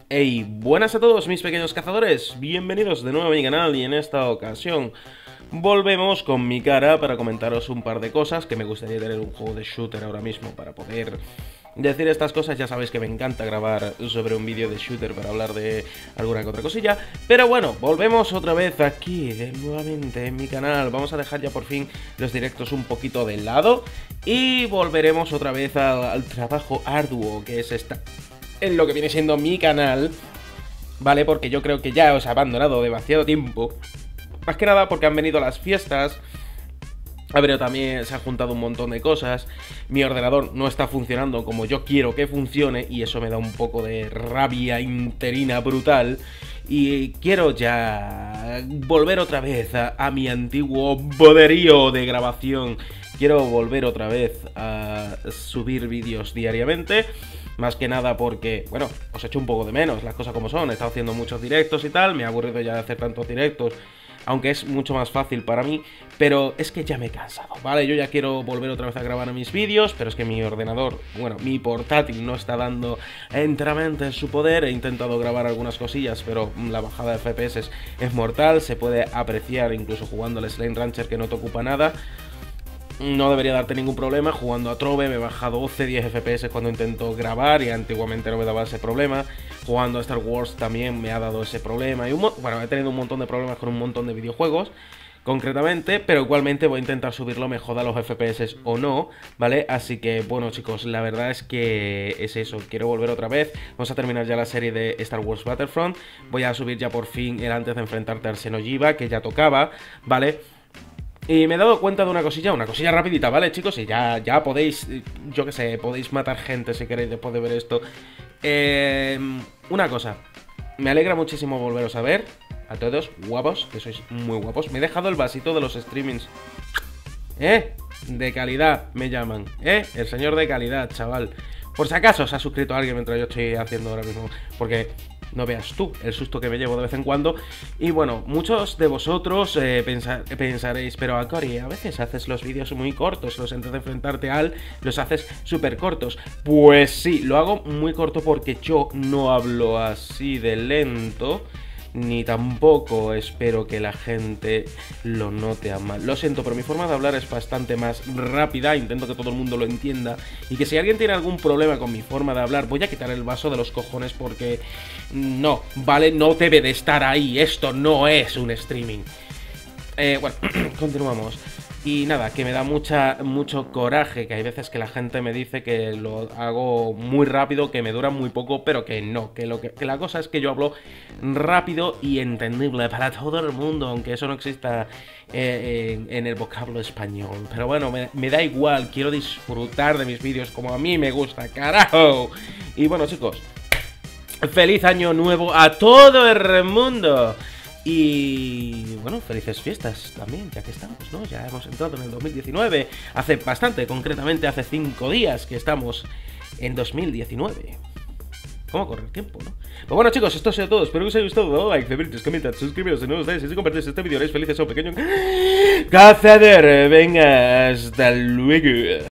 Hey, buenas a todos mis pequeños cazadores, bienvenidos de nuevo a mi canal y en esta ocasión volvemos con mi cara para comentaros un par de cosas que me gustaría tener un juego de shooter ahora mismo para poder decir estas cosas. Ya sabéis que me encanta grabar sobre un vídeo de shooter para hablar de alguna que otra cosilla, pero bueno, volvemos otra vez aquí nuevamente en mi canal. Vamos a dejar ya por fin los directos un poquito de lado y volveremos otra vez al trabajo arduo que es en lo que viene siendo mi canal, ¿vale? Porque yo creo que ya os he abandonado demasiado tiempo. Más que nada porque han venido las fiestas. Pero también se han juntado un montón de cosas. Mi ordenador no está funcionando como yo quiero que funcione y eso me da un poco de rabia interina brutal. Y quiero ya volver otra vez a mi antiguo poderío de grabación. Quiero volver otra vez a subir vídeos diariamente. Más que nada porque, bueno, os echo un poco de menos, las cosas como son. He estado haciendo muchos directos y tal, me he aburrido ya de hacer tantos directos, aunque es mucho más fácil para mí, pero es que ya me he cansado, ¿vale? Yo ya quiero volver otra vez a grabar mis vídeos, pero es que mi ordenador, bueno, mi portátil no está dando enteramente su poder. He intentado grabar algunas cosillas, pero la bajada de FPS es mortal, se puede apreciar incluso jugando al Slime Rancher, que no te ocupa nada. No debería darte ningún problema. Jugando a Trove me baja 12-10 FPS cuando intento grabar y antiguamente no me daba ese problema. Jugando a Star Wars también me ha dado ese problema. Y bueno, he tenido un montón de problemas con un montón de videojuegos, concretamente, pero igualmente voy a intentar subirlo, me joda los FPS o no, ¿vale? Así que, bueno, chicos, la verdad es que es eso, quiero volver otra vez. Vamos a terminar ya la serie de Star Wars Battlefront. Voy a subir ya por fin el antes de enfrentarte al Xeno'jiva, que ya tocaba, ¿vale? Y me he dado cuenta de una cosilla rapidita, ¿vale, chicos? Y ya podéis, yo qué sé, podéis matar gente si queréis después de ver esto. Una cosa, me alegra muchísimo volveros a ver, a todos, guapos, que sois muy guapos. Me he dejado el vasito de los streamings, de calidad me llaman, el señor de calidad, chaval. Por si acaso se ha suscrito a alguien mientras yo estoy haciendo ahora mismo, porque no veas tú el susto que me llevo de vez en cuando. Y bueno, muchos de vosotros pensaréis, pero Acori, a veces haces los vídeos muy cortos, los antes de enfrentarte los haces súper cortos. Pues sí, lo hago muy corto porque yo no hablo así de lento, ni tampoco espero que la gente lo note a mal. Lo siento, pero mi forma de hablar es bastante más rápida. Intento que todo el mundo lo entienda. Y que si alguien tiene algún problema con mi forma de hablar, voy a quitar el vaso de los cojones porque no, ¿vale? No debe de estar ahí. Esto no es un streaming. Bueno, continuamos. Y nada, que me da mucho coraje, que hay veces que la gente me dice que lo hago muy rápido, que me dura muy poco, pero que no, que la cosa es que yo hablo rápido y entendible para todo el mundo, aunque eso no exista en el vocablo español. Pero bueno, me da igual, quiero disfrutar de mis vídeos como a mí me gusta, carajo. Y bueno, chicos, feliz año nuevo a todo el mundo. Y bueno, felices fiestas también, ya que estamos, ¿no? Ya hemos entrado en el 2019. Hace bastante, concretamente hace 5 días que estamos en 2019. ¿Cómo corre el tiempo, no? Pues bueno, chicos, esto ha sido todo. Espero que os haya gustado. Like, favoritos, comentad, suscribiros si no os dais. Y si compartís este vídeo, haréis felices a un pequeño cazador. Venga, hasta luego.